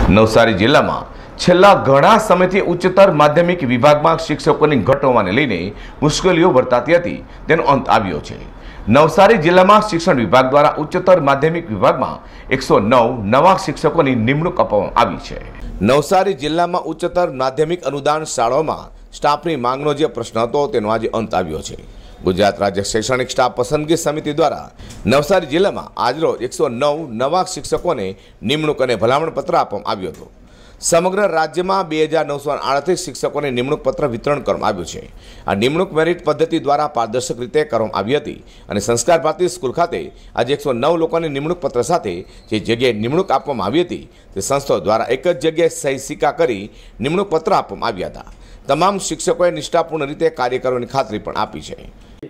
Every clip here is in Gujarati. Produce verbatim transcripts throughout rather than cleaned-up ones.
નવસારી જિલ્લામાં છેલ્લા ઘણા સમયથી ઉચ્ચતર માધ્યમિક વિભાગમાં શિક્ષકોની ઘટ હોવાને લઈને મુશ્કેલીઓ વર્તાતી હતી તેનો અંત આવ્યો છે। નવસારી જિલ્લામાં શિક્ષણ વિભાગ દ્વારા ઉચ્ચતર માધ્યમિક વિભાગમાં એકસો નવ નવા શિક્ષકોની નિમણૂક આપવામાં આવી છે। નવસારી જિલ્લામાં ઉચ્ચતર માધ્યમિક અનુદાન શાળાઓમાં સ્ટાફની માંગનો જે પ્રશ્ન હતો તેનો આજે અંત આવ્યો છે। ગુજરાત રાજ્ય શૈક્ષણિક સ્ટાફ પસંદગી સમિતિ દ્વારા નવસારી જિલ્લામાં આજરોજ એકસો નવ નવા શિક્ષકોને નિમણૂક અને ભલામણ પત્ર આપવામાં આવ્યો હતો। સમગ્ર રાજ્યમાં બે હજાર નવસો આડત્રીસ શિક્ષકોને નિમણૂક પત્ર વિતરણ કરવામાં આવ્યું છે। આ નિમણૂક મેરિટ પદ્ધતિ દ્વારા પારદર્શક રીતે કરવામાં આવી હતી અને સંસ્કાર ભારતી સ્કૂલ ખાતે આજે એકસો નવ લોકોને નિમણૂક પત્ર સાથે જે જગ્યાએ નિમણૂક આપવામાં આવી હતી તે સંસ્થાઓ દ્વારા એક જ જગ્યાએ સહી સિક્કા કરી નિમણૂક પત્ર આપવામાં આવ્યા હતા। તમામ શિક્ષકોએ નિષ્ઠાપૂર્ણ રીતે કાર્ય કરવાની ખાતરી પણ આપી છે।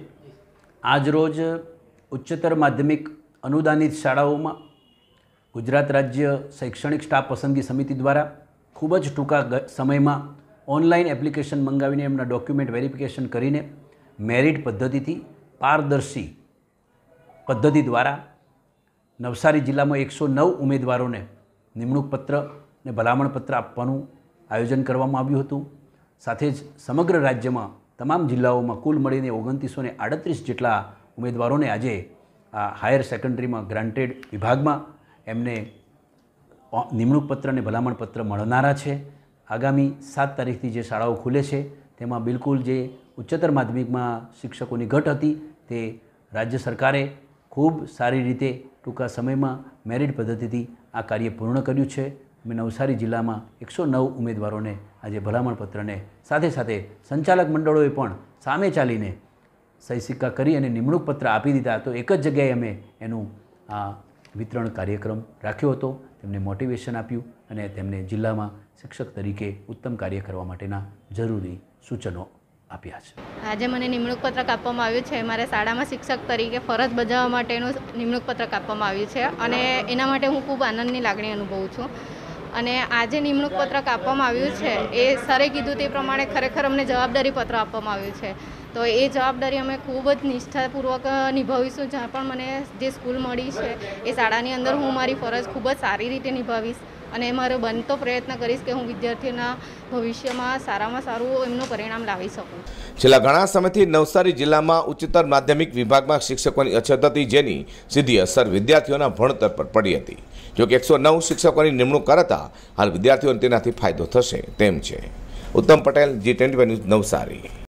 આજરોજ ઉચ્ચતર માધ્યમિક અનુદાનિત શાળાઓમાં ગુજરાત રાજ્ય શૈક્ષણિક સ્ટાફ પસંદગી સમિતિ દ્વારા ખૂબ જ ટૂંકા સમયમાં ઓનલાઈન એપ્લિકેશન મંગાવીને એમના ડોક્યુમેન્ટ વેરિફિકેશન કરીને મેરિટ પદ્ધતિથી પારદર્શી પદ્ધતિ દ્વારા નવસારી જિલ્લામાં એકસો નવ ઉમેદવારોને નિમણૂક પત્ર અને ભલામણ પત્ર આપવાનું આયોજન કરવામાં આવ્યું હતું। સાથે જ સમગ્ર રાજ્યમાં તમામ જિલ્લાઓમાં કુલ મળીને ઓગણત્રીસો ને આડત્રીસ જેટલા ઉમેદવારોને આજે આ હાયર સેકન્ડરીમાં ગ્રાન્ટેડ વિભાગમાં એમને નિમણૂક પત્ર અને ભલામણ પત્ર મળનારા છે। આગામી સાત તારીખથી જે શાળાઓ ખુલે છે તેમાં બિલકુલ જે ઉચ્ચતર માધ્યમિકમાં શિક્ષકોની ઘટ હતી તે રાજ્ય સરકારે ખૂબ સારી રીતે ટૂંકા સમયમાં મેરિટ પદ્ધતિથી આ કાર્ય પૂર્ણ કર્યું છે। અમે નવસારી જિલ્લામાં એકસો નવ ઉમેદવારોને આજે ભલામણ પત્રને સાથે સાથે સંચાલક મંડળોએ પણ સામે ચાલીને સહી સિક્કા કરી અને નિમણૂક પત્ર આપી દીધા। તો એક જ જગ્યાએ અમે એનું આ વિતરણ કાર્યક્રમ રાખ્યો હતો, તેમને મોટિવેશન આપ્યું અને તેમને જિલ્લામાં શિક્ષક તરીકે ઉત્તમ કાર્ય કરવા માટેના જરૂરી સૂચનો આપ્યા છે। આજે મને નિમણૂક પત્રક આપવામાં આવ્યું છે। મારે શાળામાં શિક્ષક તરીકે ફરજ બજાવવા માટેનું નિમણૂક પત્રક આપવામાં આવ્યું છે અને એના માટે હું ખૂબ આનંદની લાગણી અનુભવું છું। અને આજે નિમણૂક પત્રક આપવામાં આવ્યું છે એ સરે કીધું તે પ્રમાણે ખરેખર અમને જવાબદારી પત્ર આપવામાં આવ્યું છે, તો એ જવાબદારી અમે ખૂબ જ નિષ્ઠાપૂર્વક નિભાવીશું। જ્યાં પણ મને જે સ્કૂલ મળી છે એ શાળાની અંદર હું મારી ફરજ ખૂબ જ સારી રીતે નિભાવીશ અને મારો બનતો પ્રયત્ન કરીશ કે હું વિદ્યાર્થીઓના ભવિષ્યમાં સારામાં સારું એમનું પરિણામ લાવી શકું। છેલ્લા ઘણા સમયથી નવસારી જિલ્લામાં ઉચ્ચતર માધ્યમિક વિભાગમાં શિક્ષકોની અછત હતી, જેની સીધી અસર વિદ્યાર્થીઓના ભણતર પર પડી હતી। જોકે એકસો નવ શિક્ષકોની નિમણૂક કરતા હાલ વિદ્યાર્થીઓને તેનાથી ફાયદો થશે તેમ છે। Uttam Patel, G twenty news, Navsari.